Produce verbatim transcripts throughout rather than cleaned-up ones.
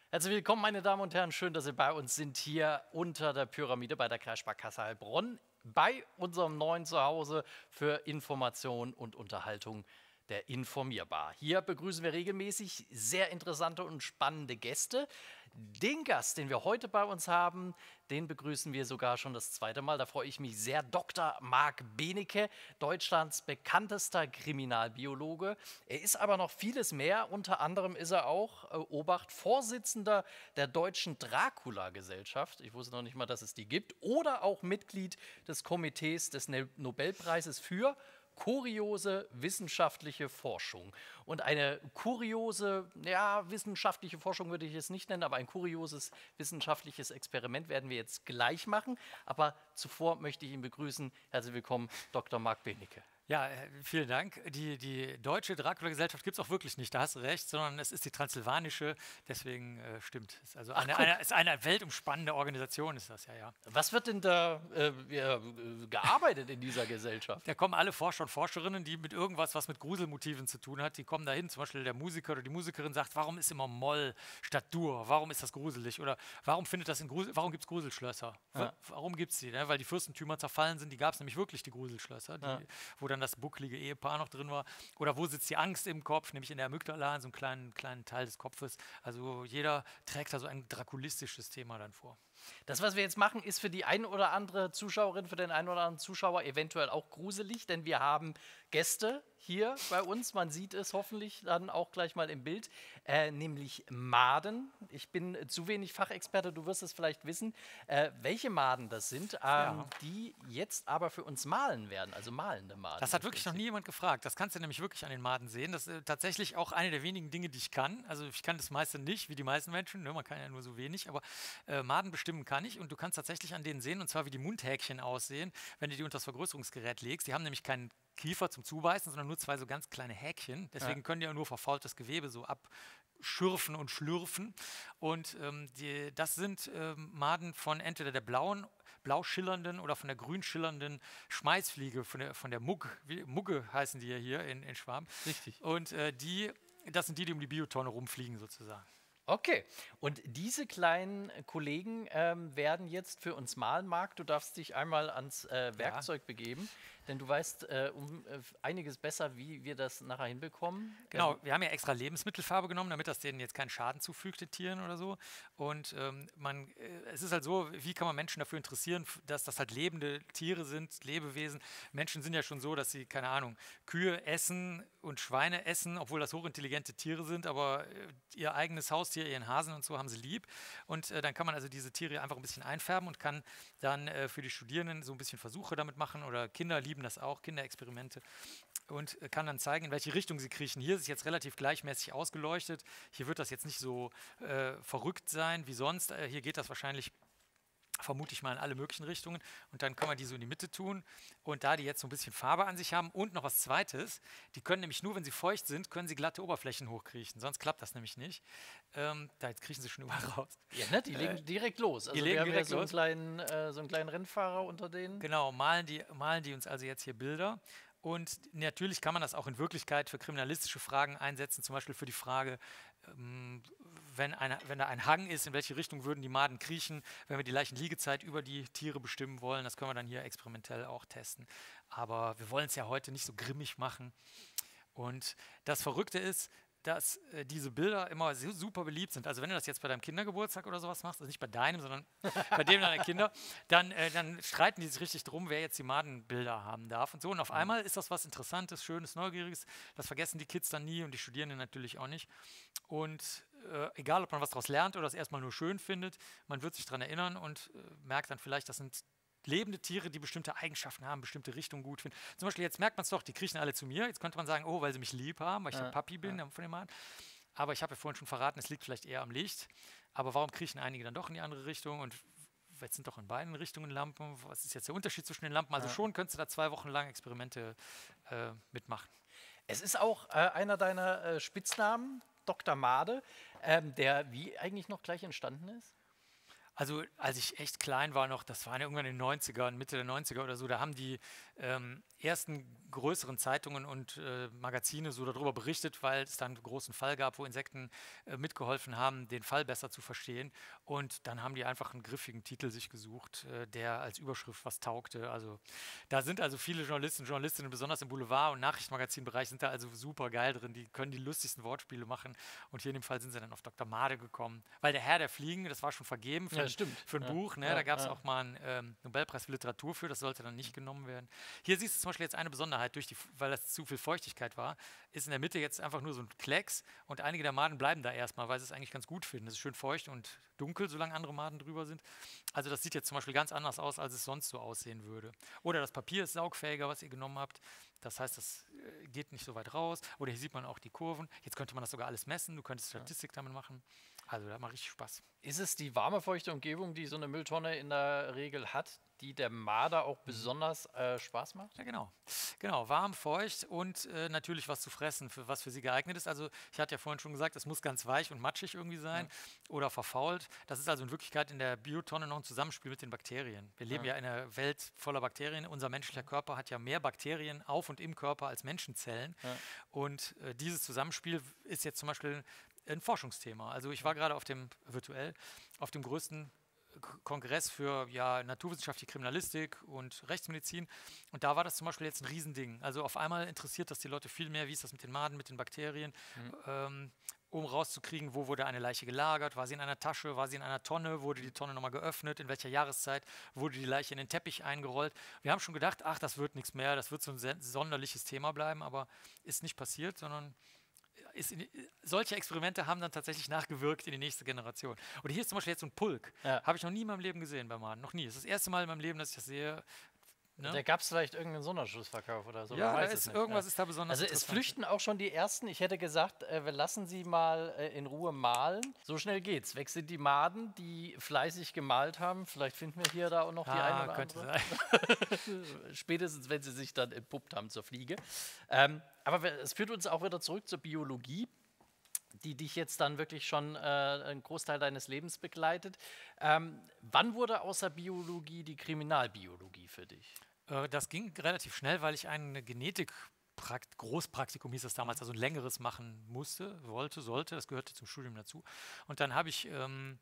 Herzlich willkommen, meine Damen und Herren. Schön, dass Sie bei uns sind, hier unter der Pyramide bei der Kreissparkasse Heilbronn, bei unserem neuen Zuhause für Information und Unterhaltung, der Informierbar. Hier begrüßen wir regelmäßig sehr interessante und spannende Gäste. Den Gast, den wir heute bei uns haben, den begrüßen wir sogar schon das zweite Mal. Da freue ich mich sehr. Doktor Marc Benecke, Deutschlands bekanntester Kriminalbiologe. Er ist aber noch vieles mehr. Unter anderem ist er auch, äh, Obacht, Vorsitzender der Deutschen Dracula-Gesellschaft. Ich wusste noch nicht mal, dass es die gibt. Oder auch Mitglied des Komitees des Ne- Nobelpreises für kuriose wissenschaftliche Forschung. Und eine kuriose, ja, wissenschaftliche Forschung würde ich es nicht nennen, aber ein kurioses wissenschaftliches Experiment werden wir jetzt gleich machen. Aber zuvor möchte ich ihn begrüßen. Herzlich willkommen, Doktor Marc Benecke. Ja, äh, vielen Dank. Die, die deutsche Dracula-Gesellschaft gibt es auch wirklich nicht, da hast du recht, sondern es ist die transsilvanische, deswegen äh, stimmt. Es ist also eine, Ach, eine, ist eine weltumspannende Organisation, ist das ja, ja. Was wird denn da äh, ja, äh, gearbeitet in dieser Gesellschaft? Da kommen alle Forscher und Forscherinnen, die mit irgendwas, was mit Gruselmotiven zu tun hat, die kommen dahin. Zum Beispiel der Musiker oder die Musikerin sagt, warum ist immer Moll statt Dur? Warum ist das gruselig? Oder warum findet das in Grusel, warum gibt es Gruselschlösser? Ja. Warum gibt es die? Ne? Weil die Fürstentümer zerfallen sind, die gab es nämlich wirklich, die Gruselschlösser, die, Ja. wo dann das bucklige Ehepaar noch drin war. Oder wo sitzt die Angst im Kopf, nämlich in der Amygdala, in so einem kleinen, kleinen Teil des Kopfes. Also jeder trägt da so ein drakulistisches Thema dann vor. Das, was wir jetzt machen, ist für die ein oder andere Zuschauerin, für den einen oder anderen Zuschauer eventuell auch gruselig, denn wir haben Gäste hier bei uns, man sieht es hoffentlich dann auch gleich mal im Bild, äh, nämlich Maden. Ich bin zu wenig Fachexperte, du wirst es vielleicht wissen, äh, welche Maden das sind, ähm, Ja. die jetzt aber für uns malen werden, also malende Maden. Das hat im wirklich noch Prinzip. nie jemand gefragt. Das kannst du nämlich wirklich an den Maden sehen. Das ist äh, tatsächlich auch eine der wenigen Dinge, die ich kann. Also ich kann das meiste nicht, wie die meisten Menschen. Ne? Man kann ja nur so wenig, aber äh, Maden bestimmen kann ich. Und du kannst tatsächlich an denen sehen, und zwar wie die Mundhäkchen aussehen, wenn du die unter das Vergrößerungsgerät legst. Die haben nämlich keinen Kiefer zum Zubeißen, sondern nur zwei so ganz kleine Häkchen. Deswegen Ja. können die ja nur verfaultes Gewebe so abschürfen und schlürfen. Und ähm, die, das sind ähm, Maden von entweder der blauen, blau schillernden oder von der grün schillernden Schmeißfliege, von der, von der Mugg, wie, Mugge heißen die ja hier in, in Schwaben. Richtig. Und äh, die, das sind die, die um die Biotonne rumfliegen sozusagen. Okay, und diese kleinen Kollegen ähm, werden jetzt für uns malen. Marc, du darfst dich einmal ans äh, Werkzeug begeben, denn du weißt äh, um äh, einiges besser, wie wir das nachher hinbekommen. Genau, Ähm, wir haben ja extra Lebensmittelfarbe genommen, damit das denen jetzt keinen Schaden zufügt, den Tieren oder so. Und ähm, man, äh, es ist halt so, wie kann man Menschen dafür interessieren, f- dass das halt lebende Tiere sind, Lebewesen. Menschen sind ja schon so, dass sie, keine Ahnung, Kühe essen und Schweine essen, obwohl das hochintelligente Tiere sind, aber äh, ihr eigenes Haustier, ihren Hasen und so haben sie lieb. Und äh, dann kann man also diese Tiere einfach ein bisschen einfärben und kann dann äh, für die Studierenden so ein bisschen Versuche damit machen, oder Kinder lieben das auch, Kinderexperimente. Und äh, kann dann zeigen, in welche Richtung sie kriechen. Hier ist es jetzt relativ gleichmäßig ausgeleuchtet. Hier wird das jetzt nicht so äh, verrückt sein wie sonst. Äh, hier geht das wahrscheinlich, vermute ich mal, in alle möglichen Richtungen. Und dann kann man die so in die Mitte tun. Und da die jetzt so ein bisschen Farbe an sich haben und noch was Zweites, die können nämlich nur, wenn sie feucht sind, können sie glatte Oberflächen hochkriechen. Sonst klappt das nämlich nicht. Ähm, da jetzt kriechen sie schon überall raus. ja, ne, die legen direkt los. Also legen wir haben ja direkt so einen, los. kleinen, äh, so einen kleinen Rennfahrer unter denen. Genau, malen die, malen die uns also jetzt hier Bilder. Und natürlich kann man das auch in Wirklichkeit für kriminalistische Fragen einsetzen, zum Beispiel für die Frage, ähm, wenn, eine, wenn da ein Hang ist, in welche Richtung würden die Maden kriechen, wenn wir die Leichenliegezeit über die Tiere bestimmen wollen. Das können wir dann hier experimentell auch testen. Aber wir wollen es ja heute nicht so grimmig machen. Und das Verrückte ist, dass äh, diese Bilder immer so super beliebt sind. Also wenn du das jetzt bei deinem Kindergeburtstag oder sowas machst, also nicht bei deinem, sondern bei dem deiner Kinder, dann, äh, dann streiten die sich richtig drum, wer jetzt die Madenbilder haben darf und so. Und auf einmal ist das was Interessantes, Schönes, Neugieriges. Das vergessen die Kids dann nie und die Studierenden natürlich auch nicht. Und äh, egal, ob man was daraus lernt oder es erstmal nur schön findet, man wird sich daran erinnern und äh, merkt dann vielleicht, das sind lebende Tiere, die bestimmte Eigenschaften haben, bestimmte Richtungen gut finden. Zum Beispiel, jetzt merkt man es doch, die kriechen alle zu mir. Jetzt könnte man sagen, oh, weil sie mich lieb haben, weil ich Ja, der Papi bin von dem Mann. Aber ich habe ja vorhin schon verraten, es liegt vielleicht eher am Licht. Aber warum kriechen einige dann doch in die andere Richtung? Und jetzt sind doch in beiden Richtungen Lampen. Was ist jetzt der Unterschied zwischen den Lampen? Also Ja. schon könntest du da zwei Wochen lang Experimente äh, mitmachen. Es ist auch äh, einer deiner äh, Spitznamen, Doktor Made, ähm, der wie eigentlich noch gleich entstanden ist. Also als ich echt klein war noch, das war ja irgendwann in den neunzigern, Mitte der neunziger oder so, da haben die ähm, ersten größeren Zeitungen und äh, Magazine so darüber berichtet, weil es dann einen großen Fall gab, wo Insekten äh, mitgeholfen haben, den Fall besser zu verstehen. Und dann haben die einfach einen griffigen Titel sich gesucht, äh, der als Überschrift was taugte. Also da sind also viele Journalisten und Journalistinnen, besonders im Boulevard- und Nachrichtenmagazinbereich, sind da also super geil drin. Die können die lustigsten Wortspiele machen. Und hier in dem Fall sind sie dann auf Doktor Made gekommen. Weil der Herr der Fliegen, das war schon vergeben für, Ja, ein, stimmt. für ein Ja. Buch. Ne? Ja, Da gab es ja. auch mal einen ähm, Nobelpreis für Literatur für. Das sollte dann nicht genommen werden. Hier siehst du zum Beispiel jetzt eine Besonderheit, durch die, weil das zu viel Feuchtigkeit war, ist in der Mitte jetzt einfach nur so ein Klecks und einige der Maden bleiben da erstmal, weil sie es eigentlich ganz gut finden. Es ist schön feucht und dunkel, solange andere Maden drüber sind. Also das sieht jetzt zum Beispiel ganz anders aus, als es sonst so aussehen würde. Oder das Papier ist saugfähiger, was ihr genommen habt. Das heißt, das äh, geht nicht so weit raus. Oder hier sieht man auch die Kurven. Jetzt könnte man das sogar alles messen. Du könntest Statistik damit machen. Also da macht richtig Spaß. Ist es die warme, feuchte Umgebung, die so eine Mülltonne in der Regel hat, die der Marder auch besonders äh, Spaß macht? Ja, genau. Genau, warm, feucht und äh, natürlich was zu fressen, für, was für sie geeignet ist. Also ich hatte ja vorhin schon gesagt, es muss ganz weich und matschig irgendwie sein ja. oder verfault. Das ist also in Wirklichkeit in der Biotonne noch ein Zusammenspiel mit den Bakterien. Wir leben ja, ja in einer Welt voller Bakterien. Unser menschlicher Körper hat ja mehr Bakterien auf und im Körper als Menschenzellen. Ja. Und äh, dieses Zusammenspiel ist jetzt zum Beispiel ein Forschungsthema. Also ich war gerade auf dem, virtuell, auf dem größten Kongress für ja, naturwissenschaftliche Kriminalistik und Rechtsmedizin und da war das zum Beispiel jetzt ein Riesending. Also auf einmal interessiert das die Leute viel mehr, wie ist das mit den Maden, mit den Bakterien, mhm. ähm, um rauszukriegen, wo wurde eine Leiche gelagert, war sie in einer Tasche, war sie in einer Tonne, wurde die Tonne nochmal geöffnet, in welcher Jahreszeit wurde die Leiche in den Teppich eingerollt. Wir haben schon gedacht, ach, das wird nichts mehr, das wird so ein sonderliches Thema bleiben, aber ist nicht passiert, sondern Ist in, solche Experimente haben dann tatsächlich nachgewirkt in die nächste Generation. Und hier ist zum Beispiel jetzt so ein Pulk. Ja. Habe ich noch nie in meinem Leben gesehen bei Maden. Noch nie. Es ist das erste Mal in meinem Leben, dass ich das sehe. Ne? Da gab es vielleicht irgendeinen Sonderschussverkauf oder so. Ja, weiß ist, es nicht. irgendwas ja. ist da besonders. Also es flüchten auch schon die Ersten. Ich hätte gesagt, äh, wir lassen sie mal äh, in Ruhe malen. So schnell geht's. Weg sind die Maden, die fleißig gemalt haben. Vielleicht finden wir hier da auch noch ah, die eine oder könnte andere. Sein. Spätestens, wenn sie sich dann entpuppt haben zur Fliege. Ähm, aber wir, es führt uns auch wieder zurück zur Biologie, die dich jetzt dann wirklich schon äh, einen Großteil deines Lebens begleitet. Ähm, wann wurde außer Biologie die Kriminalbiologie für dich? Äh, das ging relativ schnell, weil ich eine Genetik Großpraktikum hieß das damals, also ein längeres machen musste, wollte, sollte, das gehörte zum Studium dazu. Und dann habe ich ähm,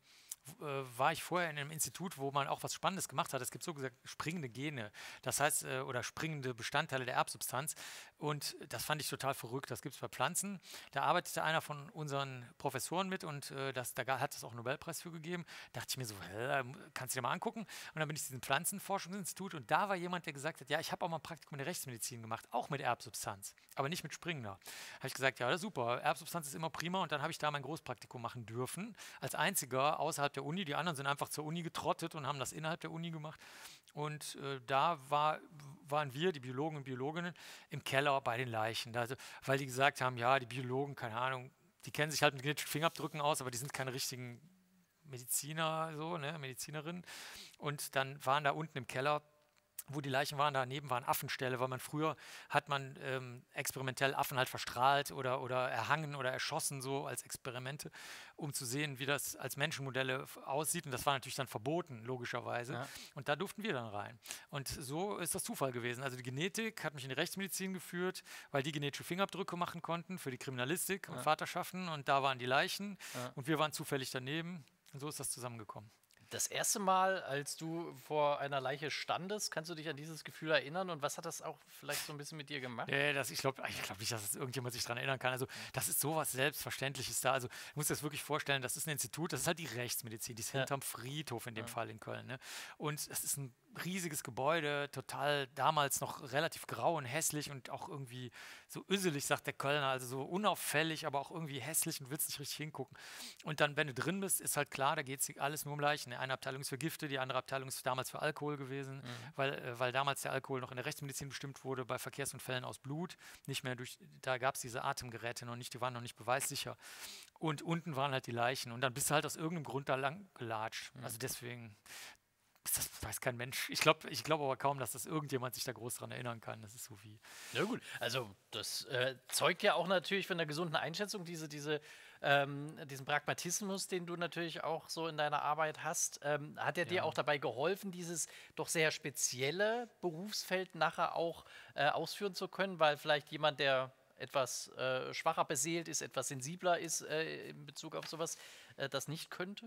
war ich vorher in einem Institut, wo man auch was Spannendes gemacht hat. Es gibt so gesagt springende Gene, das heißt, äh, oder springende Bestandteile der Erbsubstanz. Und das fand ich total verrückt. Das gibt es bei Pflanzen. Da arbeitete einer von unseren Professoren mit und äh, das, da hat es auch einen Nobelpreis für gegeben. Da dachte ich mir so, hä, kannst du dir mal angucken? Und dann bin ich zu diesem Pflanzenforschungsinstitut und da war jemand, der gesagt hat, ja, ich habe auch mal ein Praktikum in der Rechtsmedizin gemacht, auch mit Erbsubstanz, aber nicht mit springender. Habe ich gesagt, ja, das ist super, Erbsubstanz ist immer prima und dann habe ich da mein Großpraktikum machen dürfen, als einziger außerhalb der Uni. Die anderen sind einfach zur Uni getrottet und haben das innerhalb der Uni gemacht. Und äh, da war, waren wir, die Biologen und Biologinnen, im Keller bei den Leichen. Da, weil die gesagt haben, ja, die Biologen, keine Ahnung, die kennen sich halt mit genetischen Fingerabdrücken aus, aber die sind keine richtigen Mediziner, so, ne, Medizinerinnen. Und dann waren da unten im Keller, wo die Leichen waren, daneben waren Affenställe, weil man früher hat man ähm, experimentell Affen halt verstrahlt oder, oder erhangen oder erschossen, so als Experimente, um zu sehen, wie das als Menschenmodelle aussieht. Und das war natürlich dann verboten, logischerweise. Ja. Und da durften wir dann rein. Und so ist das Zufall gewesen. Also die Genetik hat mich in die Rechtsmedizin geführt, weil die genetische Fingerabdrücke machen konnten für die Kriminalistik ja. und Vaterschaften. Und da waren die Leichen ja. und wir waren zufällig daneben. Und so ist das zusammengekommen. Das erste Mal, als du vor einer Leiche standest, kannst du dich an dieses Gefühl erinnern und was hat das auch vielleicht so ein bisschen mit dir gemacht? Nee, das, ich glaube ich glaub nicht, dass das irgendjemand sich daran erinnern kann. Also das ist sowas Selbstverständliches da. Also du musst dir das wirklich vorstellen, das ist ein Institut, das ist halt die Rechtsmedizin, die ist ja. hinterm Friedhof in dem ja. Fall in Köln. Ne? Und es ist ein riesiges Gebäude, total damals noch relativ grau und hässlich und auch irgendwie so üsselig, sagt der Kölner, also so unauffällig, aber auch irgendwie hässlich und willst nicht richtig hingucken. Und dann, wenn du drin bist, ist halt klar, da geht es alles nur um Leichen. Eine Abteilung ist für Gifte, die andere Abteilung ist damals für Alkohol gewesen, mhm. weil, äh, weil damals der Alkohol noch in der Rechtsmedizin bestimmt wurde, bei Verkehrsunfällen aus Blut, nicht mehr durch, da gab es diese Atemgeräte noch nicht, die waren noch nicht beweissicher. Und unten waren halt die Leichen und dann bist du halt aus irgendeinem Grund da lang gelatscht. Mhm. Also deswegen... Das weiß kein Mensch. Ich glaube ich glaub aber kaum, dass das irgendjemand sich da groß dran erinnern kann. Das ist so wie... Ja gut, also das äh, zeugt ja auch natürlich von einer gesunden Einschätzung, diese, diese ähm, diesen Pragmatismus, den du natürlich auch so in deiner Arbeit hast, ähm, hat er dir Ja. auch dabei geholfen, dieses doch sehr spezielle Berufsfeld nachher auch äh, ausführen zu können, weil vielleicht jemand, der etwas äh, schwacher beseelt ist, etwas sensibler ist äh, in Bezug auf sowas, äh, das nicht könnte?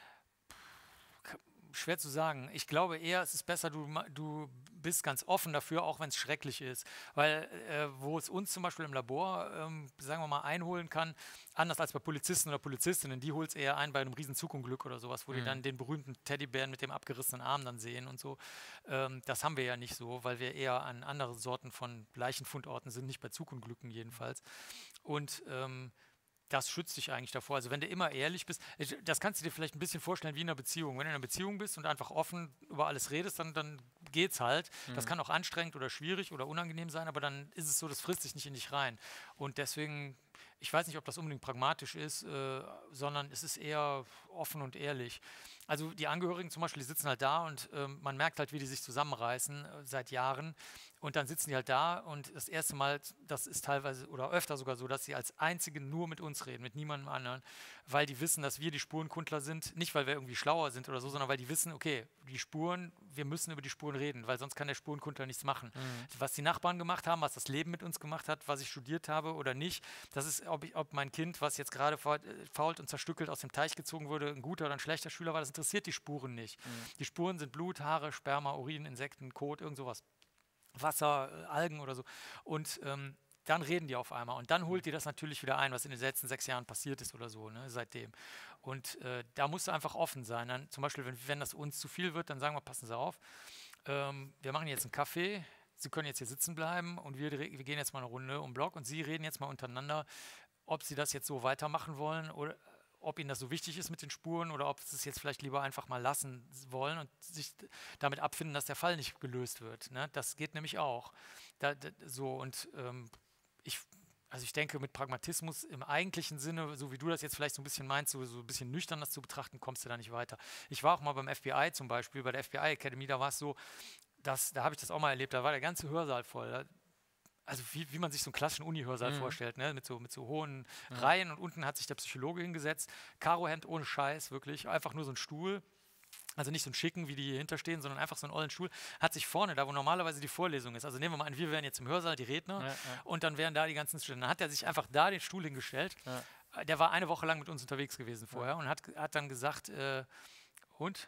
Schwer zu sagen. Ich glaube eher, es ist besser, du, ma- du bist ganz offen dafür, auch wenn es schrecklich ist. Weil äh, wo es uns zum Beispiel im Labor, ähm, sagen wir mal, einholen kann, anders als bei Polizisten oder Polizistinnen, die holt es eher ein bei einem riesen Zugunglück oder sowas, wo die dann den berühmten Teddybären mit dem abgerissenen Arm dann sehen und so. Ähm, das haben wir ja nicht so, weil wir eher an andere Sorten von Leichenfundorten sind, nicht bei Zugunglücken jedenfalls. Und ähm, das schützt dich eigentlich davor. Also wenn du immer ehrlich bist, ich- das kannst du dir vielleicht ein bisschen vorstellen wie in einer Beziehung. Wenn du in einer Beziehung bist und einfach offen über alles redest, dann, dann geht's halt. Das kann auch anstrengend oder schwierig oder unangenehm sein, aber dann ist es so, das frisst sich nicht in dich rein. Und deswegen, ich weiß nicht, ob das unbedingt pragmatisch ist, äh, sondern es ist eher offen und ehrlich. Also die Angehörigen zum Beispiel, die sitzen halt da und ähm, man merkt halt, wie die sich zusammenreißen äh, seit Jahren. Und dann sitzen die halt da und das erste Mal, das ist teilweise oder öfter sogar so, dass sie als Einzige nur mit uns reden, mit niemandem anderen, weil die wissen, dass wir die Spurenkundler sind. Nicht, weil wir irgendwie schlauer sind oder so, sondern weil die wissen, okay, die Spuren, wir müssen über die Spuren reden, weil sonst kann der Spurenkundler nichts machen. Was die Nachbarn gemacht haben, was das Leben mit uns gemacht hat, was ich studiert habe oder nicht, das ist, ob, ich, ob mein Kind, was jetzt gerade faul- äh, fault und zerstückelt aus dem Teich gezogen wurde, ein guter oder ein schlechter Schüler war, das interessiert die Spuren nicht. Die Spuren sind Blut, Haare, Sperma, Urin, Insekten, Kot, irgend sowas. Wasser, äh, Algen oder so. Und ähm, dann reden die auf einmal. Und dann holt die das natürlich wieder ein, was in den letzten sechs Jahren passiert ist oder so, ne, seitdem. Und äh, da musst du einfach offen sein. Dann, zum Beispiel, wenn, wenn das uns zu viel wird, dann sagen wir, passen Sie auf, ähm, wir machen jetzt einen Kaffee, Sie können jetzt hier sitzen bleiben und wir, wir gehen jetzt mal eine Runde um den Block und Sie reden jetzt mal untereinander, ob Sie das jetzt so weitermachen wollen oder ob Ihnen das so wichtig ist mit den Spuren oder ob Sie es jetzt vielleicht lieber einfach mal lassen wollen und sich damit abfinden, dass der Fall nicht gelöst wird. Ne? Das geht nämlich auch. Da, da, so und ähm, ich, also ich denke, mit Pragmatismus im eigentlichen Sinne, so wie du das jetzt vielleicht so ein bisschen meinst, so, so ein bisschen nüchtern das zu betrachten, kommst du da nicht weiter. Ich war auch mal beim F B I zum Beispiel, bei der F B I Academy, da war es so, dass, da habe ich das auch mal erlebt, da war der ganze Hörsaal voll. Da, also wie, wie man sich so einen klassischen Uni-Hörsaal vorstellt, ne? mit, so, mit so hohen Reihen und unten hat sich der Psychologe hingesetzt, Karohemd ohne Scheiß, wirklich, einfach nur so ein Stuhl. Also nicht so ein schicken, wie die hier hinterstehen, sondern einfach so einen ollen Stuhl, hat sich vorne, da wo normalerweise die Vorlesung ist, also nehmen wir mal an, wir wären jetzt im Hörsaal, die Redner, Ja, ja. und dann wären da die ganzen Studenten. Dann hat er sich einfach da den Stuhl hingestellt. Ja. Äh, Der war eine Woche lang mit uns unterwegs gewesen vorher und hat, hat dann gesagt, äh, und?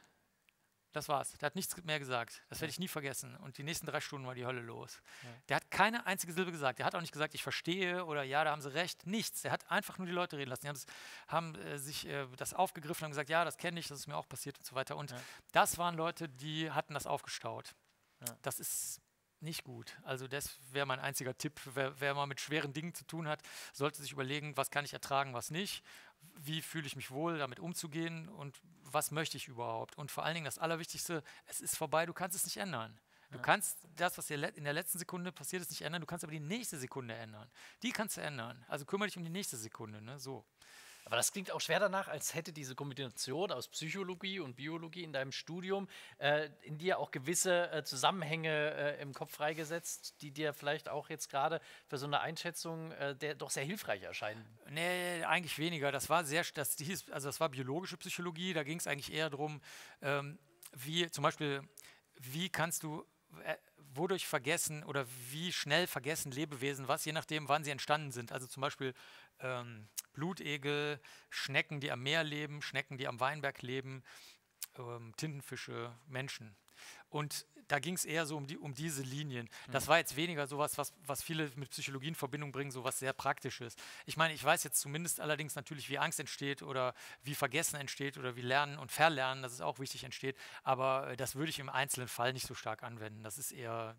Das war's. Der hat nichts mehr gesagt. Das werde ich nie vergessen. Und die nächsten drei Stunden war die Hölle los. Der hat keine einzige Silbe gesagt. Der hat auch nicht gesagt, ich verstehe oder ja, da haben sie recht. Nichts. Der hat einfach nur die Leute reden lassen. Die haben, haben äh, sich äh, das aufgegriffen und haben gesagt, ja, das kenne ich, das ist mir auch passiert und so weiter. Und Ja. das waren Leute, die hatten das aufgestaut. Ja. Das ist nicht gut. Also das wäre mein einziger Tipp. Wer, wer mal mit schweren Dingen zu tun hat, sollte sich überlegen, was kann ich ertragen, was nicht. Wie fühle ich mich wohl, damit umzugehen und was möchte ich überhaupt? Und vor allen Dingen das Allerwichtigste, es ist vorbei, du kannst es nicht ändern. Du Ja. kannst das, was dir le- in der letzten Sekunde passiert ist, nicht ändern, du kannst aber die nächste Sekunde ändern. Die kannst du ändern. Also kümmere dich um die nächste Sekunde, ne? So. Aber das klingt auch schwer danach, als hätte diese Kombination aus Psychologie und Biologie in deinem Studium äh, in dir auch gewisse äh, Zusammenhänge äh, im Kopf freigesetzt, die dir vielleicht auch jetzt gerade für so eine Einschätzung äh, der doch sehr hilfreich erscheinen. Nee, eigentlich weniger. Das war sehr, das hieß, also das war biologische Psychologie, da ging es eigentlich eher darum, ähm, wie zum Beispiel, wie kannst du, äh, wodurch vergessen oder wie schnell vergessen Lebewesen was, je nachdem, wann sie entstanden sind. Also zum Beispiel ähm, Blutegel, Schnecken, die am Meer leben, Schnecken, die am Weinberg leben, ähm, Tintenfische, Menschen. Und da ging es eher so um, die, um diese Linien. Das war jetzt weniger sowas, was, was viele mit Psychologie in Verbindung bringen, so was sehr Praktisches. Ich meine, ich weiß jetzt zumindest allerdings natürlich, wie Angst entsteht oder wie Vergessen entsteht oder wie Lernen und Verlernen, das ist auch wichtig, entsteht. Aber äh, das würde ich im einzelnen Fall nicht so stark anwenden. Das ist eher,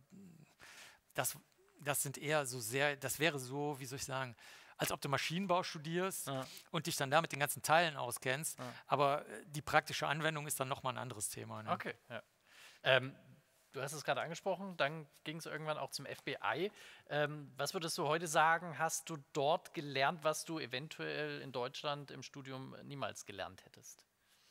das, das sind eher so sehr, das wäre so, wie soll ich sagen, als ob du Maschinenbau studierst Ja. und dich dann da mit den ganzen Teilen auskennst. Ja. Aber äh, die praktische Anwendung ist dann nochmal ein anderes Thema. Ne? Okay, ja. Ähm, du hast es gerade angesprochen, dann ging es irgendwann auch zum F B I. Ähm, was würdest du heute sagen, hast du dort gelernt, was du eventuell in Deutschland im Studium niemals gelernt hättest?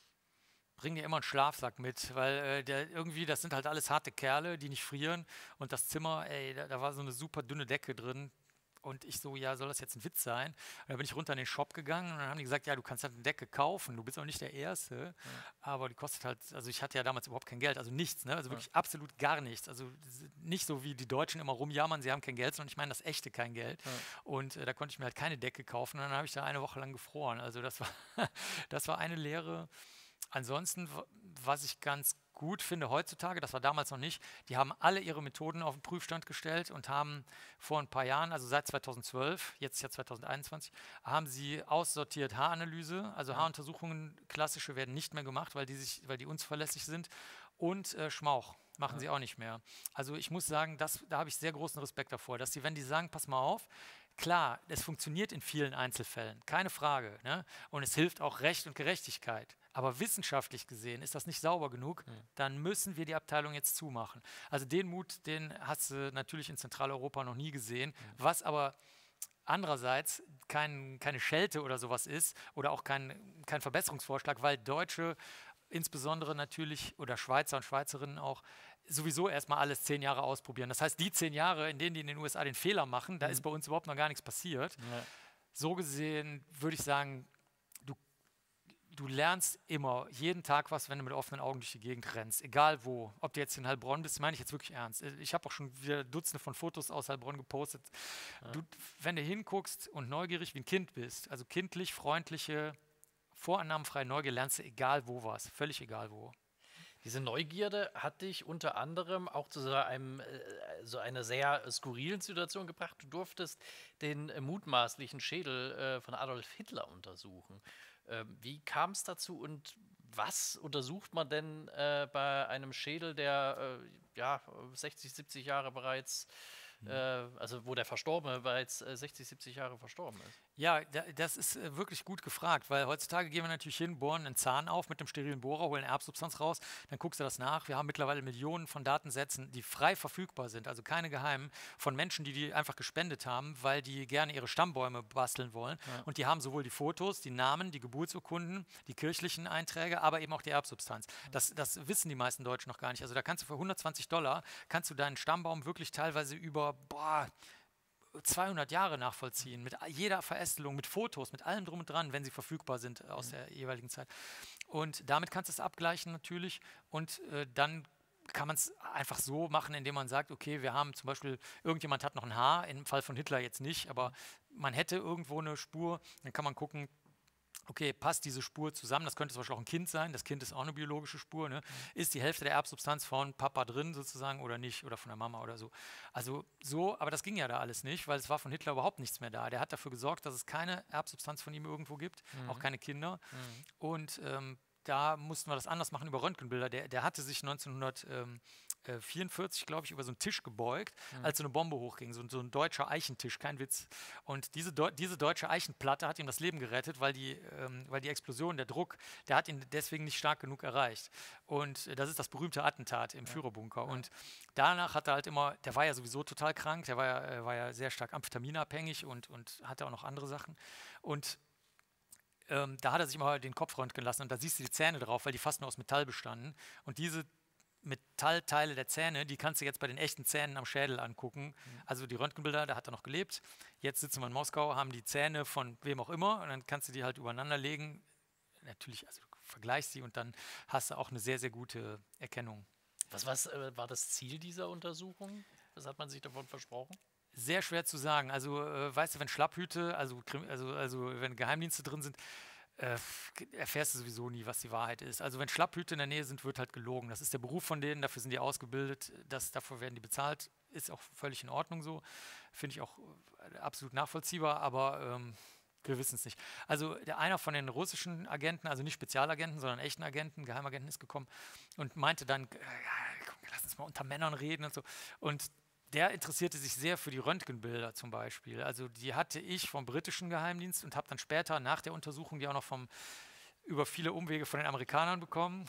Bring dir immer einen Schlafsack mit, weil äh, der irgendwie, das sind halt alles harte Kerle, die nicht frieren. Und das Zimmer, ey, da, da war so eine super dünne Decke drin. Und ich so, ja, soll das jetzt ein Witz sein? Und dann bin ich runter in den Shop gegangen und dann haben die gesagt, ja, du kannst halt eine Decke kaufen, du bist auch nicht der Erste, ja. Aber die kostet halt, also ich hatte ja damals überhaupt kein Geld, also nichts, ne? Also wirklich ja. absolut gar nichts. Also nicht so wie die Deutschen immer rumjammern, sie haben kein Geld, sondern ich meine das echte kein Geld. Ja. Und äh, da konnte ich mir halt keine Decke kaufen und dann habe ich da eine Woche lang gefroren. Also das war, das war eine Lehre. Ansonsten, was ich ganz gut finde heutzutage, das war damals noch nicht, die haben alle ihre Methoden auf den Prüfstand gestellt und haben vor ein paar Jahren, also seit zweitausendzwölf, jetzt ist ja zweitausendeinundzwanzig, haben sie aussortiert Haaranalyse, also ja. Haaruntersuchungen, klassische werden nicht mehr gemacht, weil die, sich, weil die unzuverlässig sind, und äh, Schmauch machen ja. sie auch nicht mehr. Also ich muss sagen, das, da habe ich sehr großen Respekt davor, dass sie, wenn die sagen, pass mal auf, klar, es funktioniert in vielen Einzelfällen, keine Frage, ne? Und es hilft auch Recht und Gerechtigkeit. Aber wissenschaftlich gesehen ist das nicht sauber genug, mhm. dann müssen wir die Abteilung jetzt zumachen. Also den Mut, den hast du natürlich in Zentraleuropa noch nie gesehen, mhm. was aber andererseits kein, keine Schelte oder sowas ist oder auch kein, kein Verbesserungsvorschlag, weil Deutsche insbesondere natürlich oder Schweizer und Schweizerinnen auch sowieso erstmal alles zehn Jahre ausprobieren. Das heißt, die zehn Jahre, in denen die in den U S A den Fehler machen, da mhm. ist bei uns überhaupt noch gar nichts passiert. Ja. So gesehen würde ich sagen, du, du lernst immer jeden Tag was, wenn du mit offenen Augen durch die Gegend rennst, egal wo. Ob du jetzt in Heilbronn bist, meine ich jetzt wirklich ernst. Ich habe auch schon wieder Dutzende von Fotos aus Heilbronn gepostet. Ja. Du, wenn du hinguckst und neugierig wie ein Kind bist, also kindlich, freundliche, vorannahmenfreie Neugier, lernst du egal wo was, völlig egal wo. Diese Neugierde hat dich unter anderem auch zu so, einem, äh, so einer sehr skurrilen Situation gebracht. Du durftest den äh, mutmaßlichen Schädel äh, von Adolf Hitler untersuchen. Äh, wie kam es dazu und was untersucht man denn äh, bei einem Schädel, der äh, ja, sechzig, siebzig Jahre bereits, mhm. äh, also wo der Verstorbene bereits äh, sechzig, siebzig Jahre verstorben ist? Ja, das ist äh, wirklich gut gefragt, weil heutzutage gehen wir natürlich hin, bohren einen Zahn auf mit dem sterilen Bohrer, holen Erbsubstanz raus, dann guckst du das nach. Wir haben mittlerweile Millionen von Datensätzen, die frei verfügbar sind, also keine geheimen, von Menschen, die die einfach gespendet haben, weil die gerne ihre Stammbäume basteln wollen. Ja. Und die haben sowohl die Fotos, die Namen, die Geburtsurkunden, die kirchlichen Einträge, aber eben auch die Erbsubstanz. Das, das wissen die meisten Deutschen noch gar nicht. Also da kannst du für hundertzwanzig Dollar, kannst du deinen Stammbaum wirklich teilweise über, boah, zweihundert Jahre nachvollziehen, mit jeder Verästelung, mit Fotos, mit allem drum und dran, wenn sie verfügbar sind aus mhm. der jeweiligen Zeit. Und damit kannst du es abgleichen natürlich und äh, dann kann man es einfach so machen, indem man sagt, okay, wir haben zum Beispiel, irgendjemand hat noch ein Haar, im Fall von Hitler jetzt nicht, aber man hätte irgendwo eine Spur, dann kann man gucken, okay, passt diese Spur zusammen? Das könnte zum Beispiel auch ein Kind sein. Das Kind ist auch eine biologische Spur. Ne? Mhm. Ist die Hälfte der Erbsubstanz von Papa drin sozusagen oder nicht? Oder von der Mama oder so. Also so, aber das ging ja da alles nicht, weil es war von Hitler überhaupt nichts mehr da. Der hat dafür gesorgt, dass es keine Erbsubstanz von ihm irgendwo gibt, mhm. auch keine Kinder. Mhm. Und ähm, da mussten wir das anders machen über Röntgenbilder. Der, der hatte sich neunzehnhundertvierundvierzig, glaube ich, über so einen Tisch gebeugt, mhm. als so eine Bombe hochging. So, so ein deutscher Eichentisch, kein Witz. Und diese, diese deutsche Eichenplatte hat ihm das Leben gerettet, weil die, ähm, weil die Explosion, der Druck, der hat ihn deswegen nicht stark genug erreicht. Und das ist das berühmte Attentat im ja. Führerbunker. Ja. Und danach hat er halt immer, der war ja sowieso total krank, der war ja, äh, war ja sehr stark amphetaminabhängig und, und hatte auch noch andere Sachen. Und Ähm, da hat er sich mal den Kopf röntgen lassen und da siehst du die Zähne drauf, weil die fast nur aus Metall bestanden. Und diese Metallteile der Zähne, die kannst du jetzt bei den echten Zähnen am Schädel angucken. Mhm. Also die Röntgenbilder, da hat er noch gelebt. Jetzt sitzen wir in Moskau, haben die Zähne von wem auch immer und dann kannst du die halt übereinander legen. Natürlich, also du vergleichst sie und dann hast du auch eine sehr, sehr gute Erkennung. Was, was äh, war das Ziel dieser Untersuchung? Was hat man sich davon versprochen? Sehr schwer zu sagen. Also, äh, weißt du, wenn Schlapphüte, also, also, also wenn Geheimdienste drin sind, äh, erfährst du sowieso nie, was die Wahrheit ist. Also, wenn Schlapphüte in der Nähe sind, wird halt gelogen. Das ist der Beruf von denen, dafür sind die ausgebildet, das, dafür werden die bezahlt. Ist auch völlig in Ordnung so. Finde ich auch äh, absolut nachvollziehbar, aber ähm, wir wissen es nicht. Also, der, einer von den russischen Agenten, also nicht Spezialagenten, sondern echten Agenten, Geheimagenten, ist gekommen und meinte dann, äh, komm, lass uns mal unter Männern reden und so. Und der interessierte sich sehr für die Röntgenbilder zum Beispiel. Also die hatte ich vom britischen Geheimdienst und habe dann später nach der Untersuchung die auch noch vom, über viele Umwege von den Amerikanern bekommen.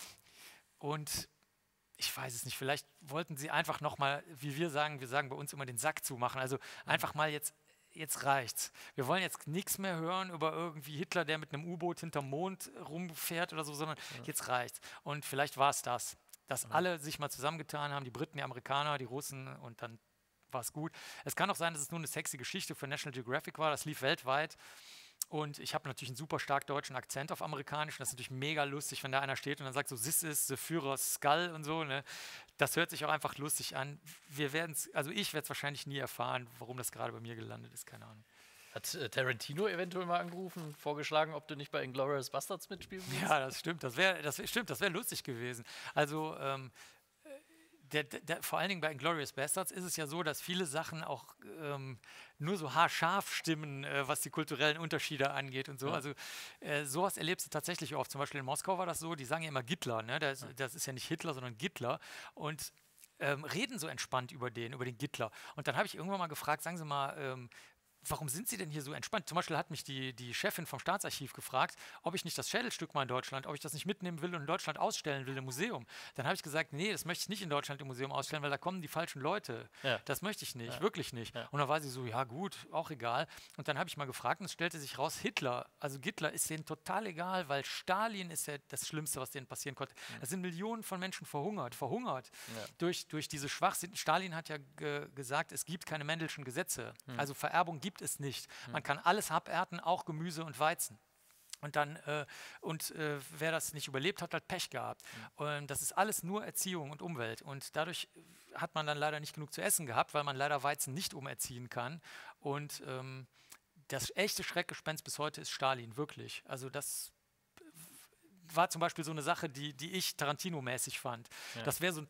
Und ich weiß es nicht, vielleicht wollten sie einfach nochmal, wie wir sagen, wir sagen bei uns immer den Sack zumachen. Also einfach mal jetzt, jetzt reicht's. Wir wollen jetzt nichts mehr hören über irgendwie Hitler, der mit einem U-Boot hinterm Mond rumfährt oder so, sondern ja. jetzt reicht's. Und vielleicht war es das, dass ja. alle sich mal zusammengetan haben, die Briten, die Amerikaner, die Russen und dann war es gut. Es kann auch sein, dass es nur eine sexy Geschichte für National Geographic war, das lief weltweit. Und ich habe natürlich einen super stark deutschen Akzent auf amerikanisch. Das ist natürlich mega lustig, wenn da einer steht und dann sagt so, this is the Führer's Skull und so. Ne? Das hört sich auch einfach lustig an. Wir werden es, also ich werde es wahrscheinlich nie erfahren, warum das gerade bei mir gelandet ist, keine Ahnung. Hat äh, Tarantino eventuell mal angerufen, vorgeschlagen, ob du nicht bei Inglourious Basterds mitspielen willst? Ja, das stimmt. Das wäre, das wär, stimmt, das wäre lustig gewesen. Also ähm, Der, der, vor allen Dingen bei Inglourious Basterds ist es ja so, dass viele Sachen auch ähm, nur so haarscharf stimmen, äh, was die kulturellen Unterschiede angeht und so. Ja. Also äh, sowas erlebst du tatsächlich oft. Zum Beispiel in Moskau war das so, die sagen ja immer Gittler, ne? das, ja. das ist ja nicht Hitler, sondern Gittler. Und ähm, reden so entspannt über den, über den Gittler. Und dann habe ich irgendwann mal gefragt, sagen Sie mal, ähm, warum sind Sie denn hier so entspannt? Zum Beispiel hat mich die, die Chefin vom Staatsarchiv gefragt, ob ich nicht das Schädelstück mal in Deutschland, ob ich das nicht mitnehmen will und in Deutschland ausstellen will im Museum. Dann habe ich gesagt, nee, das möchte ich nicht in Deutschland im Museum ausstellen, weil da kommen die falschen Leute. Ja. Das möchte ich nicht, ja. wirklich nicht. Ja. Und dann war sie so, ja gut, auch egal. Und dann habe ich mal gefragt und es stellte sich raus, Hitler, also Hitler ist denen total egal, weil Stalin ist ja das Schlimmste, was denen passieren konnte. Mhm. Da sind Millionen von Menschen verhungert, verhungert ja. durch, durch diese Schwachsinn. Stalin hat ja ge gesagt, es gibt keine Mendelschen Gesetze. Mhm. Also Vererbung gibt es nicht. Mhm. Man kann alles abernten, auch Gemüse und Weizen. Und dann, äh, und äh, wer das nicht überlebt hat, hat Pech gehabt. Mhm. Und das ist alles nur Erziehung und Umwelt. Und dadurch hat man dann leider nicht genug zu essen gehabt, weil man leider Weizen nicht umerziehen kann. Und ähm, das echte Schreckgespenst bis heute ist Stalin, wirklich. Also das war zum Beispiel so eine Sache, die, die ich Tarantino-mäßig fand. Ja. Das wäre so ein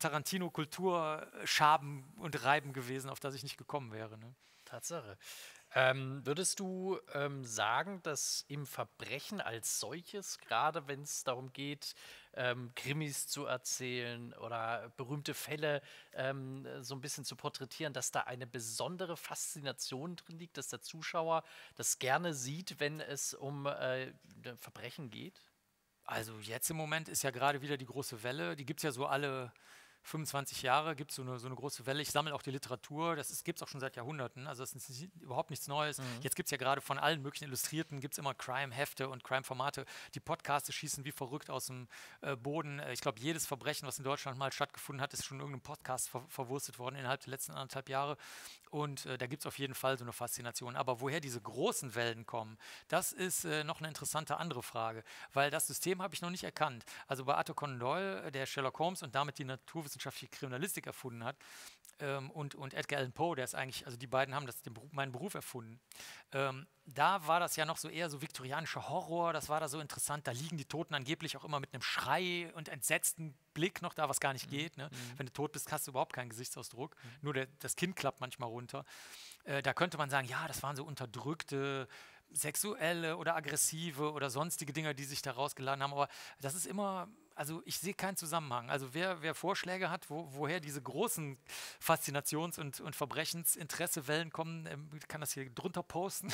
Tarantino-Kulturschaben und Reiben gewesen, auf das ich nicht gekommen wäre. Ne? Tatsache. Ähm, würdest du ähm, sagen, dass im Verbrechen als solches, gerade wenn es darum geht, ähm, Krimis zu erzählen oder berühmte Fälle ähm, so ein bisschen zu porträtieren, dass da eine besondere Faszination drin liegt, dass der Zuschauer das gerne sieht, wenn es um äh, Verbrechen geht? Also jetzt im Moment ist ja gerade wieder die große Welle, die gibt es ja so alle fünfundzwanzig Jahre, gibt es so eine, so eine große Welle. Ich sammle auch die Literatur, das gibt es auch schon seit Jahrhunderten, also das ist nicht, überhaupt nichts Neues. Mhm. Jetzt gibt es ja gerade von allen möglichen Illustrierten, gibt es immer Crime-Hefte und Crime-Formate. Die Podcasts schießen wie verrückt aus dem äh, Boden. Ich glaube, jedes Verbrechen, was in Deutschland mal stattgefunden hat, ist schon in irgendeinem Podcast ver verwurstet worden innerhalb der letzten anderthalb Jahre. Und äh, da gibt es auf jeden Fall so eine Faszination. Aber woher diese großen Wellen kommen, das ist äh, noch eine interessante andere Frage, weil das System habe ich noch nicht erkannt. Also bei Arthur Conan Doyle, der Sherlock Holmes und damit die Naturwissenschaftliche Kriminalistik erfunden hat, ähm, und, und Edgar Allan Poe, der ist eigentlich, also die beiden haben das den Beruf, meinen Beruf erfunden. Ähm, da war das ja noch so eher so viktorianischer Horror, das war da so interessant, da liegen die Toten angeblich auch immer mit einem Schrei und entsetzten Blick noch da, was gar nicht mhm. geht. Ne? Mhm. Wenn du tot bist, hast du überhaupt keinen Gesichtsausdruck, mhm. nur der, das Kinn klappt manchmal runter. Äh, da könnte man sagen, ja, das waren so unterdrückte, sexuelle oder aggressive oder sonstige Dinge, die sich da rausgeladen haben, aber das ist immer, also ich sehe keinen Zusammenhang. Also wer, wer Vorschläge hat, wo, woher diese großen Faszinations- und, und Verbrechensinteressewellen kommen, ähm, kann das hier drunter posten.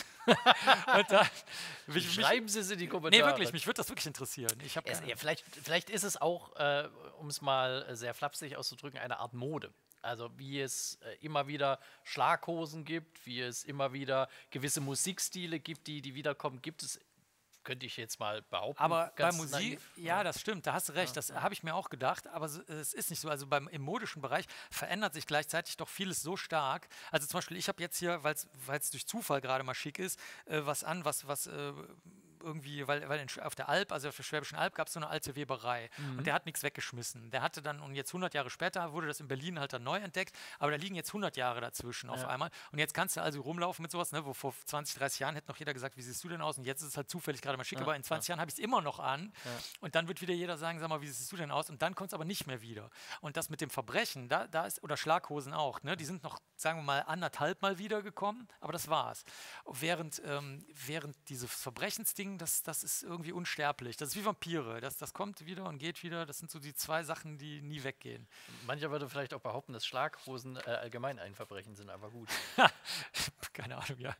und da, mich, Schreiben Sie es in die Kommentare. Nee, wirklich, mich würde das wirklich interessieren. Ich hab es, ja, vielleicht, vielleicht ist es auch, äh, um es mal sehr flapsig auszudrücken, eine Art Mode. Also wie es äh, immer wieder Schlaghosen gibt, wie es immer wieder gewisse Musikstile gibt, die, die wiederkommen, gibt es, könnte ich jetzt mal behaupten. Aber bei Musik, naiv, ja, das stimmt, da hast du recht, ja, das ja. habe ich mir auch gedacht, aber so, es ist nicht so. Also beim, im modischen Bereich verändert sich gleichzeitig doch vieles so stark. Also zum Beispiel, ich habe jetzt hier, weil es durch Zufall gerade mal schick ist, äh, was an, was, was äh, irgendwie, weil, weil in, auf der Alp, also auf der Schwäbischen Alb, gab es so eine alte Weberei mhm. und der hat nichts weggeschmissen. Der hatte dann, und jetzt hundert Jahre später wurde das in Berlin halt dann neu entdeckt, aber da liegen jetzt hundert Jahre dazwischen ja. auf einmal und jetzt kannst du also rumlaufen mit sowas, ne, wo vor zwanzig, dreißig Jahren hätte noch jeder gesagt, wie siehst du denn aus, und jetzt ist es halt zufällig gerade mal schick, ja. aber in zwanzig ja. Jahren habe ich es immer noch an ja. und dann wird wieder jeder sagen, sag mal, wie siehst du denn aus, und dann kommt es aber nicht mehr wieder. Und das mit dem Verbrechen, da, da ist, oder Schlaghosen auch, ne, die sind noch, sagen wir mal, anderthalb Mal wiedergekommen, aber das war's. Während, ähm, während dieses Verbrechensding, das, das ist irgendwie unsterblich. Das ist wie Vampire. Das, das kommt wieder und geht wieder. Das sind so die zwei Sachen, die nie weggehen. Mancher würde vielleicht auch behaupten, dass Schlaghosen äh, allgemein ein Verbrechen sind, aber gut. Keine Ahnung, ja.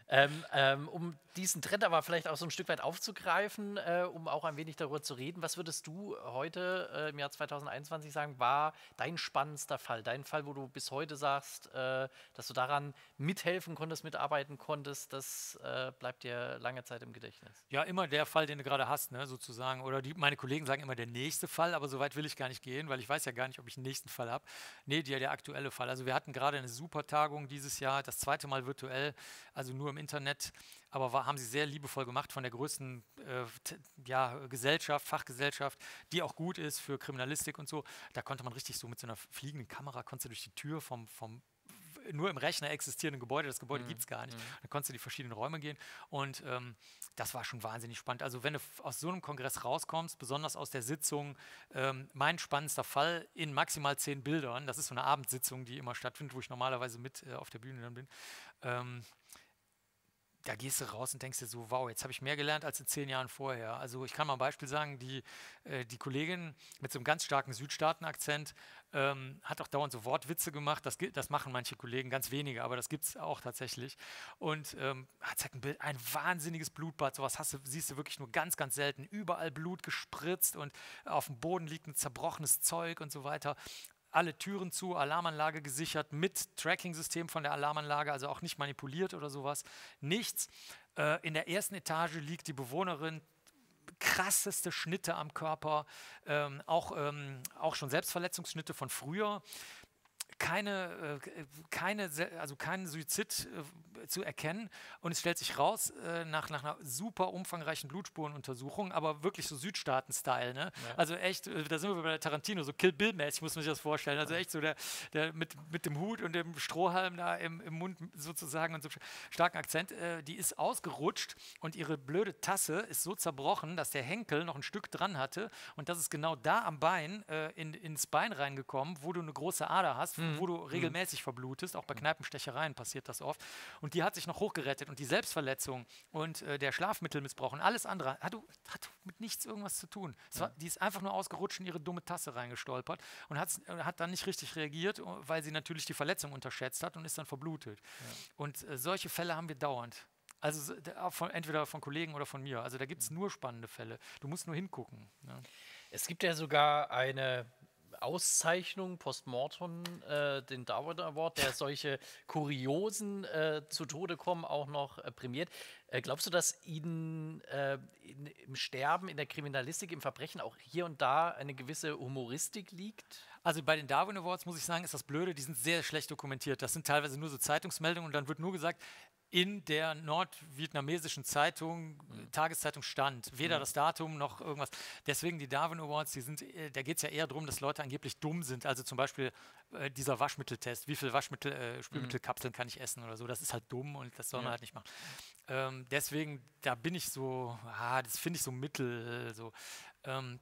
Ähm, ähm, um diesen Trend aber vielleicht auch so ein Stück weit aufzugreifen, äh, um auch ein wenig darüber zu reden, was würdest du heute äh, im Jahr zweitausendeinundzwanzig sagen, war dein spannendster Fall? Dein Fall, wo du bis heute sagst, äh, dass du daran mithelfen konntest, mitarbeiten konntest, das äh, bleibt dir lange Zeit im Gedächtnis. Ja, immer der Fall, den du gerade hast, ne, sozusagen. Oder die, meine Kollegen sagen immer der nächste Fall, aber so weit will ich gar nicht gehen, weil ich weiß ja gar nicht, ob ich einen nächsten Fall habe. Nee, der, der aktuelle Fall. Also wir hatten gerade eine super Tagung dieses Jahr, das zweite Mal virtuell, also nur im Internet, aber war, haben sie sehr liebevoll gemacht von der größten äh, t- ja, Gesellschaft, Fachgesellschaft, die auch gut ist für Kriminalistik und so. Da konnte man richtig so mit so einer fliegenden Kamera, konntest du durch die Tür vom, vom nur im Rechner existierenden Gebäude, das Gebäude Mhm. gibt es gar nicht. Mhm. Da konntest du in die verschiedenen Räume gehen und ähm, das war schon wahnsinnig spannend. Also wenn du f- aus so einem Kongress rauskommst, besonders aus der Sitzung, ähm, mein spannendster Fall in maximal zehn Bildern, das ist so eine Abendsitzung, die immer stattfindet, wo ich normalerweise mit äh, auf der Bühne dann bin, ähm, da gehst du raus und denkst dir so, wow, jetzt habe ich mehr gelernt als in zehn Jahren vorher. Also ich kann mal ein Beispiel sagen, die, äh, die Kollegin mit so einem ganz starken Südstaaten-Akzent ähm, hat auch dauernd so Wortwitze gemacht. Das, gi- das machen manche Kollegen, ganz wenige, aber das gibt es auch tatsächlich. Und ähm, hat zeigt ein Bild, ein wahnsinniges Blutbad, sowas hast du, siehst du wirklich nur ganz, ganz selten. Überall Blut gespritzt und auf dem Boden liegt ein zerbrochenes Zeug und so weiter. Alle Türen zu, Alarmanlage gesichert mit Tracking-System von der Alarmanlage, also auch nicht manipuliert oder sowas. Nichts. Äh, in der ersten Etage liegt die Bewohnerin, krasseste Schnitte am Körper, ähm, auch, ähm, auch schon Selbstverletzungsschnitte von früher. Keine, äh, keine, se- also keinen Suizid äh, zu erkennen. Und es stellt sich raus, äh, nach, nach einer super umfangreichen Blutspurenuntersuchung, aber wirklich so Südstaaten-Style. Ne? Ja. Also echt, äh, da sind wir bei der Tarantino, so Kill Bill-mäßig muss man sich das vorstellen. Also echt so der, der mit, mit dem Hut und dem Strohhalm da im, im Mund sozusagen und so starken Akzent, äh, die ist ausgerutscht und ihre blöde Tasse ist so zerbrochen, dass der Henkel noch ein Stück dran hatte und das ist genau da am Bein äh, in, ins Bein reingekommen, wo du eine große Ader hast, Mhm. wo du regelmäßig verblutest, auch bei Kneipenstechereien passiert das oft. Und die hat sich noch hochgerettet und die Selbstverletzung und äh, der Schlafmittelmissbrauch und alles andere hat, hat mit nichts irgendwas zu tun. Es war, die ist einfach nur ausgerutscht in ihre dumme Tasse reingestolpert und hat's, äh, hat dann nicht richtig reagiert, weil sie natürlich die Verletzung unterschätzt hat und ist dann verblutet. Und äh, solche Fälle haben wir dauernd. Also so- da- von, entweder von Kollegen oder von mir. Also da gibt es nur spannende Fälle. Du musst nur hingucken. Ja. Es gibt ja sogar eine Auszeichnung postmortem, äh, den Darwin Award, der solche Kuriosen äh, zu Tode kommen auch noch äh, prämiert. Äh, glaubst du, dass Ihnen äh, in, im Sterben, in der Kriminalistik, im Verbrechen auch hier und da eine gewisse Humoristik liegt? Also bei den Darwin Awards muss ich sagen, ist das Blöde, die sind sehr schlecht dokumentiert. Das sind teilweise nur so Zeitungsmeldungen und dann wird nur gesagt, in der nordvietnamesischen Zeitung, Mhm. Tageszeitung stand. Weder Mhm. das Datum noch irgendwas. Deswegen die Darwin Awards, die sind, äh, da geht es ja eher darum, dass Leute angeblich dumm sind. Also zum Beispiel äh, dieser Waschmitteltest. Wie viele Waschmittel, äh, Spülmittelkapseln kann ich essen oder so. Das ist halt dumm und das soll man Ja. halt nicht machen. Ähm, deswegen, da bin ich so, ah, das finde ich so mittel. So. Ähm,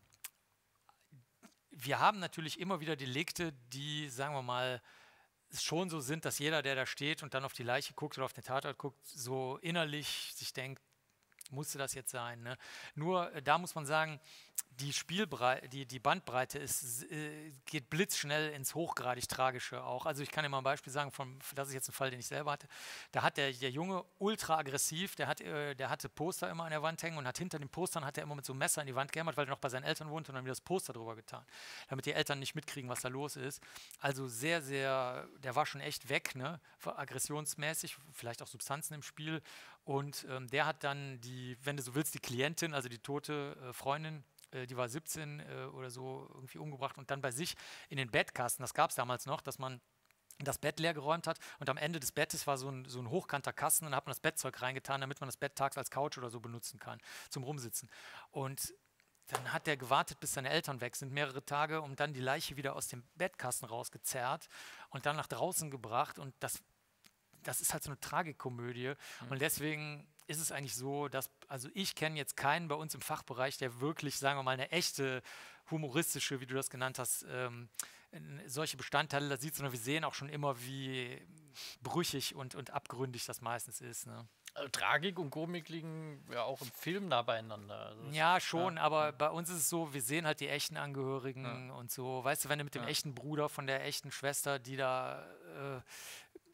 wir haben natürlich immer wieder Delikte, die, sagen wir mal, schon so sind, dass jeder, der da steht und dann auf die Leiche guckt oder auf den Tatort guckt, so innerlich sich denkt, musste das jetzt sein. Ne? Nur äh, da muss man sagen, die Spielbrei die, die Bandbreite ist, äh, geht blitzschnell ins hochgradig Tragische auch. Also ich kann dir mal ein Beispiel sagen, von, das ist jetzt ein Fall, den ich selber hatte. Da hat der, der Junge ultra aggressiv, der, hat, äh, der hatte Poster immer an der Wand hängen und hat hinter den Postern hat er immer mit so einem Messer in die Wand gehämmert, weil er noch bei seinen Eltern wohnte und dann wieder das Poster drüber getan, damit die Eltern nicht mitkriegen, was da los ist. Also sehr, sehr, der war schon echt weg, ne? Aggressionsmäßig, vielleicht auch Substanzen im Spiel. Und ähm, der hat dann die, wenn du so willst, die Klientin, also die tote äh, Freundin, äh, die war siebzehn äh, oder so irgendwie umgebracht und dann bei sich in den Bettkasten, das gab es damals noch, dass man das Bett leer geräumt hat und am Ende des Bettes war so ein, so ein hochkanter Kasten und dann hat man das Bettzeug reingetan, damit man das Bett tags als Couch oder so benutzen kann, zum Rumsitzen. Und dann hat der gewartet, bis seine Eltern weg sind, mehrere Tage, und dann die Leiche wieder aus dem Bettkasten rausgezerrt und dann nach draußen gebracht und das das ist halt so eine Tragikomödie. Mhm. Und deswegen ist es eigentlich so, dass, also ich kenne jetzt keinen bei uns im Fachbereich, der wirklich, sagen wir mal, eine echte humoristische, wie du das genannt hast, ähm, solche Bestandteile da sieht, sondern wir sehen auch schon immer, wie brüchig und, und abgründig das meistens ist. Ne? Also Tragik und Komik liegen ja auch im Film nah beieinander. Also Ja, schon, ja. aber bei uns ist es so, wir sehen halt die echten Angehörigen Ja. und so. Weißt du, wenn du mit dem Ja. echten Bruder von der echten Schwester, die da äh,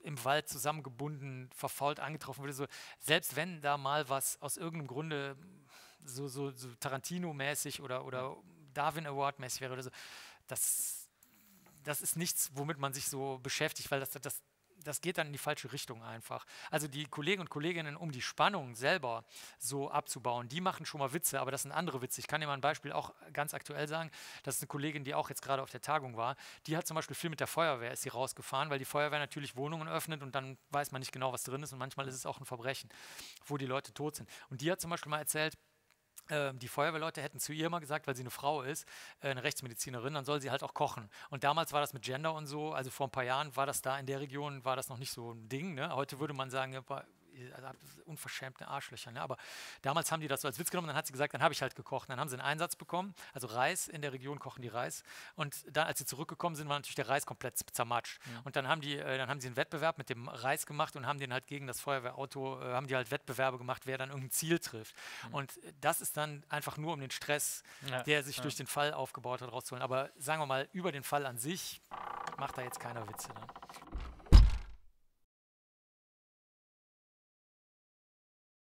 im Wald zusammengebunden, verfault, angetroffen wurde. So, selbst wenn da mal was aus irgendeinem Grunde so, so, so Tarantino-mäßig oder, oder Darwin Award-mäßig wäre oder so, das, das ist nichts, womit man sich so beschäftigt, weil das, das, das geht dann in die falsche Richtung einfach. Also die Kollegen und Kolleginnen, um die Spannung selber so abzubauen, die machen schon mal Witze, aber das sind andere Witze. Ich kann dir mal ein Beispiel auch ganz aktuell sagen. Das ist eine Kollegin, die auch jetzt gerade auf der Tagung war. Die hat zum Beispiel viel mit der Feuerwehr, ist sie rausgefahren, weil die Feuerwehr natürlich Wohnungen öffnet und dann weiß man nicht genau, was drin ist und manchmal ist es auch ein Verbrechen, wo die Leute tot sind. Und die hat zum Beispiel mal erzählt, die Feuerwehrleute hätten zu ihr mal gesagt, weil sie eine Frau ist, eine Rechtsmedizinerin, dann soll sie halt auch kochen. Und damals war das mit Gender und so, also vor ein paar Jahren war das da in der Region, war das noch nicht so ein Ding. Ne? Heute würde man sagen, ja, also unverschämte Arschlöcher. Ne? Aber damals haben die das so als Witz genommen, dann hat sie gesagt, dann habe ich halt gekocht. Dann haben sie einen Einsatz bekommen, also Reis, in der Region kochen die Reis. Und dann, als sie zurückgekommen sind, war natürlich der Reis komplett zermatscht. Ja. Und dann haben die, äh, dann haben sie einen Wettbewerb mit dem Reis gemacht und haben den halt gegen das Feuerwehrauto, äh, haben die halt Wettbewerbe gemacht, wer dann irgendein Ziel trifft. Mhm. Und das ist dann einfach nur um den Stress, ja. der sich ja. durch den Fall aufgebaut hat, rauszuholen. Aber sagen wir mal, über den Fall an sich macht da jetzt keiner Witze. Ne?